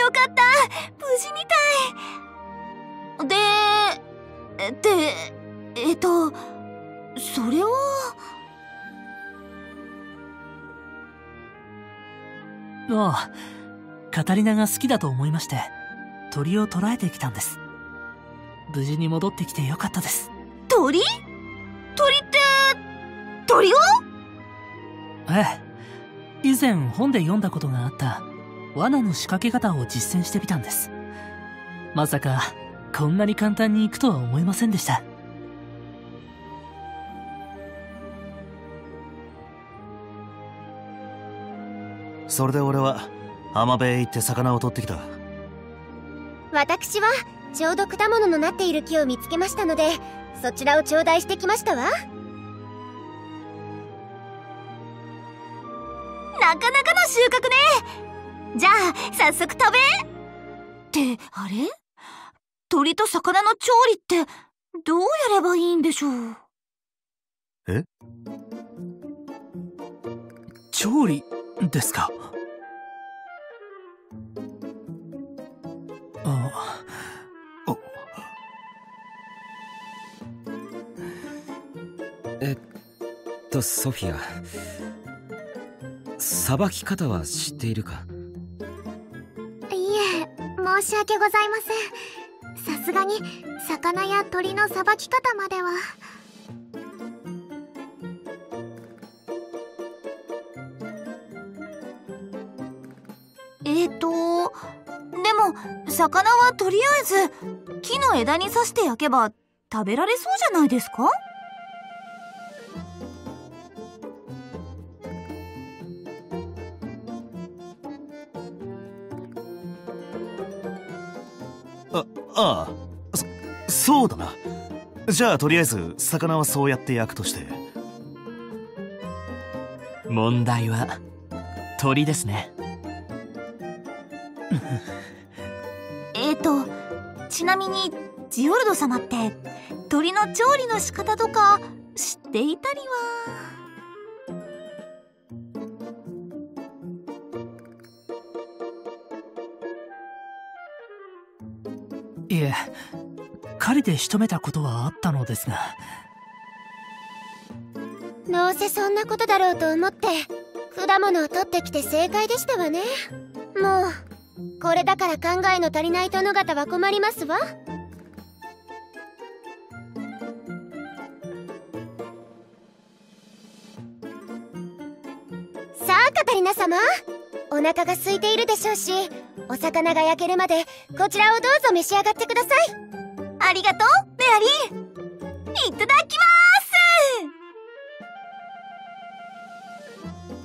よかった。無事みたい。それは。 ああ、カタリナが好きだと思いまして、鳥を捕らえてきたんです。無事に戻ってきてよかったです。 鳥って鳥を？ ええ、以前本で読んだことがあった罠の仕掛け方を実践してみたんです。まさかこんなに簡単にいくとは思いませんでした。 それで俺は浜辺へ行って魚を取ってきた。 私はちょうど果物のなっている木を見つけましたので、そちらを頂戴してきましたわ。 なかなかの収穫ね。じゃあ早速食べ。ってあれ？鳥と魚の調理ってどうやればいいんでしょう？ え？ 調理ですか？ ソフィア、さばき方は知っているか？ いえ、申し訳ございません。さすがに魚や鳥のさばき方までは。 でも魚はとりあえず木の枝に刺して焼けば食べられそうじゃないですか？ ああ、そうだな。じゃあとりあえず魚はそうやって焼くとして。 問題は鳥ですね。 ちなみにジオルド様って鳥の調理の仕方とか知っていたりは？ いえ、狩りで仕留めたことはあったのですが。 どうせそんなことだろうと思って果物を取ってきて正解でしたわね。もうこれだから考えの足りない殿方は困りますわ。さあカタリナ様、お腹が空いているでしょうし、お魚が焼けるまでこちらをどうぞ召し上がってください。 ありがとうメアリー。いただきまーす。